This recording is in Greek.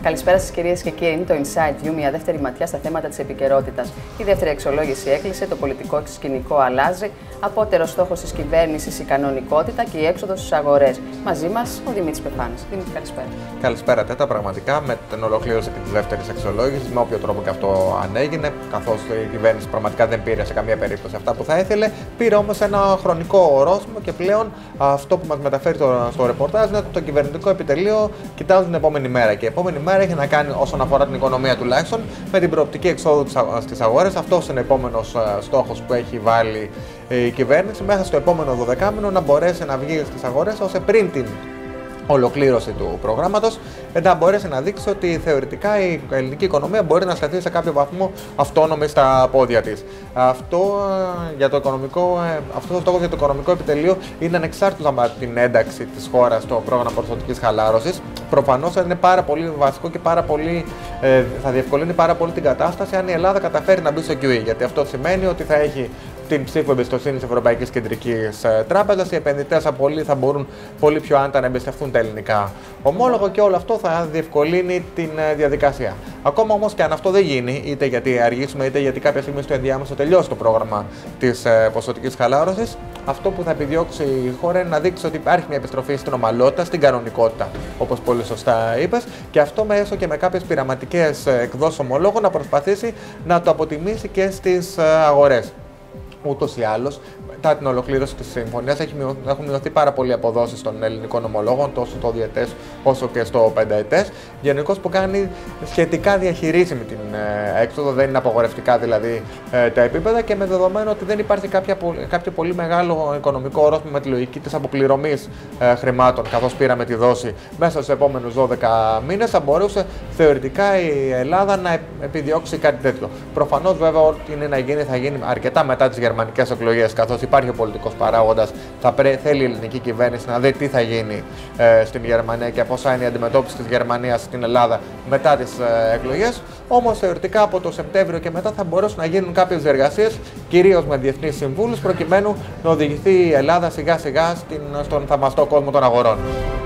Καλησπέρα σας κυρίες και κύριοι. Είναι το Inside View, μια δεύτερη ματιά στα θέματα της επικαιρότητας. Η δεύτερη αξιολόγηση έκλεισε, το πολιτικό σκηνικό αλλάζει. Απότερος στόχος της κυβέρνησης η κανονικότητα και η έξοδος στις αγορές. Μαζί μας ο Δημήτρης Πεφάνης. Δημήτρη, καλησπέρα. Καλησπέρα, Τέτα. Πραγματικά με την ολοκλήρωση της δεύτερης αξιολόγησης, με όποιο τρόπο και αυτό ανέγινε, καθώς η κυβέρνηση πραγματικά δεν πήρε σε καμία περίπτωση αυτά που θα ήθελε, πήρε όμως ένα χρονικό ορόσημο και πλέον αυτό που μας μεταφέρει στο ρεπορτάζ είναι ότι το κυβερνητικό επιτελείο κοιτάζει την επόμενη μέρα. Και η επόμενη μέρα έχει να κάνει, όσον αφορά την οικονομία τουλάχιστον, με την προοπτική εξόδου στις αγορές. Αυτός είναι ο επόμενος στόχος που έχει βάλει η κυβέρνηση, μέσα στο επόμενο 12μηνο να μπορέσει να βγει στις αγορές ώστε πριν την ολοκλήρωση του προγράμματος να μπορέσει να δείξει ότι θεωρητικά η ελληνική οικονομία μπορεί να σταθεί σε κάποιο βαθμό αυτόνομη στα πόδια της. Αυτό το στόχο για το οικονομικό επιτελείο είναι ανεξάρτητος από την ένταξη της χώρας στο πρόγραμμα ποσοτικής χαλάρωσης. Προφανώς είναι πάρα πολύ βασικό και θα διευκολύνει πάρα πολύ την κατάσταση αν η Ελλάδα καταφέρει να μπει στο QE. Γιατί αυτό σημαίνει ότι θα έχει την ψήφο εμπιστοσύνη της Ευρωπαϊκής Κεντρικής Τράπεζας. Οι επενδυτές θα μπορούν πολύ πιο άνετα να εμπιστευτούν τα ελληνικά ομόλογα και όλο αυτό θα διευκολύνει την διαδικασία. Ακόμα όμως και αν αυτό δεν γίνει, είτε γιατί αργήσουμε είτε γιατί κάποια στιγμή στο ενδιάμεσο τελειώσει το πρόγραμμα της ποσοτικής χαλάρωσης, αυτό που θα επιδιώξει η χώρα είναι να δείξει ότι υπάρχει μια επιστροφή στην ομαλότητα, στην κανονικότητα, όπως πολύ σωστά είπες, και αυτό μέσω και με κάποιες πειραματικές εκδόσεις ομολόγων να προσπαθήσει να το αποτιμήσει και στις αγορές. Ούτως ή άλλως, μετά την ολοκλήρωση της συμφωνίας έχουν μειωθεί πάρα πολλοί αποδόσεις των ελληνικών ομολόγων, τόσο στο διετές όσο και στο πενταετές. Γενικώς που κάνει σχετικά διαχειρίσιμη την έξοδο, δεν είναι απαγορευτικά δηλαδή τα επίπεδα και με δεδομένο ότι δεν υπάρχει κάποιο πολύ μεγάλο οικονομικό ορόσημο με τη λογική της αποπληρωμής χρημάτων, καθώς πήραμε τη δόση μέσα στους επόμενους 12 μήνες, θα μπορούσε θεωρητικά η Ελλάδα να επιδιώξει κάτι τέτοιο. Προφανώς, βέβαια, ό,τι είναι να γίνει θα γίνει αρκετά μετά τις γερμανικές εκλογές, καθώς υπάρχει ο πολιτικός παράγοντας, θέλει η ελληνική κυβέρνηση να δει τι θα γίνει στην Γερμανία και πώς θα είναι η αντιμετώπιση της Γερμανίας στην Ελλάδα μετά τις εκλογές. Όμως θεωρητικά από το Σεπτέμβριο και μετά θα μπορέσουν να γίνουν κάποιες εργασίες, κυρίως με διεθνείς συμβούλους, προκειμένου να οδηγηθεί η Ελλάδα σιγά σιγά στον θαυμαστό κόσμο των αγορών.